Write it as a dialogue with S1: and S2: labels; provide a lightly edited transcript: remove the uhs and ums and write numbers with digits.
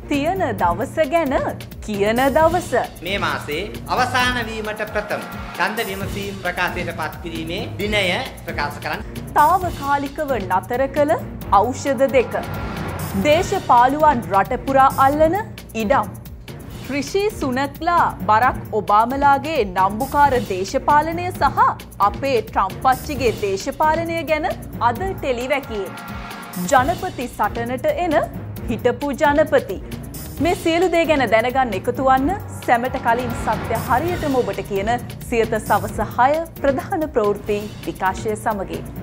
S1: තියෙන දවස ගැන කියන දවස.
S2: මේ මාසේ අවසාන වීමට ප්‍රථම ඡන්ද විමසීම් ප්‍රකාශයට පත් කිරීමේ දිනය ප්‍රකාශ කරන්න.
S1: තාවකාලිකව නතර කළ ඖෂධ දෙක. දේශපාලුවන් රට පුරා අල්ලන ඉඩම්. රිෂි සුනක්ලා බරක් ඔබාමලාගේ නම්බුකාර දේශපාලනය සහ අපේ ට්‍රම්ප්ච්චිගේ දේශපාලනය ගැන අද ටෙලිවැකියේ. ජනපති සටනට එන හිටපු ජනපති. මේ සියලු දේ ගැන දැනගන්න එකතු වන්න සැමට කලින් සත්‍ය හරියටම ඔබට කියන සියත සවස 6 ප්‍රධාන ප්‍රවෘත්ති විකාශය සමගින්.